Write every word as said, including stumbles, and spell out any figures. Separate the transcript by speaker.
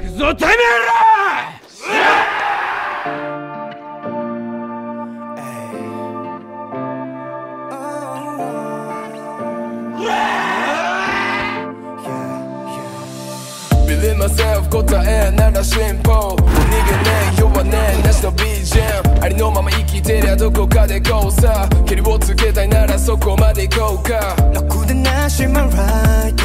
Speaker 1: くぞてめえら。
Speaker 2: Believe myself 答えなら進歩、逃げねえ弱ねえなしの ビージーエム、 ありのまま生きてりゃどこかでこうさ、蹴りをつけたいならそこまで行こうか。楽でなし my right